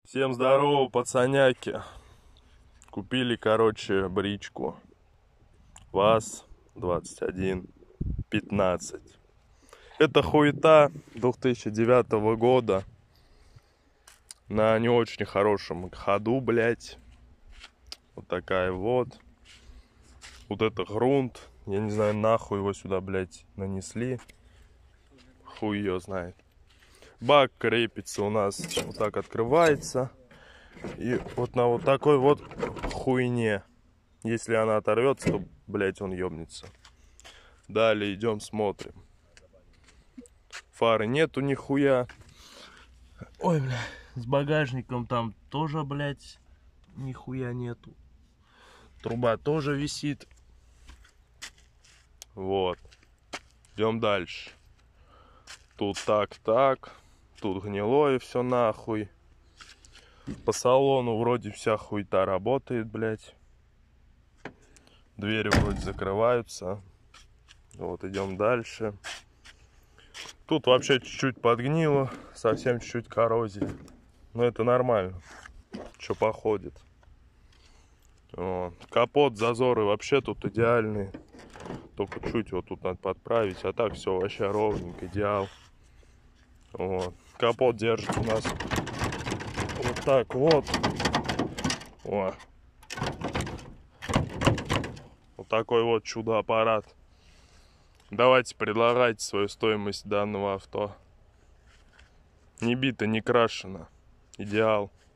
Всем здорово, пацаняки. Купили, короче, бричку ВАЗ-2115. Это хуета 2009 года. На не очень хорошем ходу, блять. Вот такая вот. Вот это грунт. Я не знаю, нахуй его сюда, блять, нанесли. Хуй ее знает. Бак крепится у нас, вот так открывается. И вот на вот такой вот хуйне. Если она оторвется, то, блять, он ёбнется. Далее идем смотрим. Фары нету нихуя. Ой, бля, с багажником там тоже, блять, нихуя нету. Труба тоже висит. Вот. Идем дальше. Тут так. Тут гнилое все нахуй. По салону вроде вся хуйта работает, блять. Двери вроде закрываются. Вот, идем дальше. Тут вообще чуть-чуть подгнило. Совсем чуть-чуть коррозия. Но это нормально. Что походит. Вот. Капот, зазоры вообще тут идеальные. Только чуть вот тут надо подправить. А так все вообще ровненько, идеал. Вот. Капот держит у нас вот так вот. О. Вот такой вот чудо-аппарат. Давайте предлагайте свою стоимость данного авто. Не бито, не крашено. Идеал.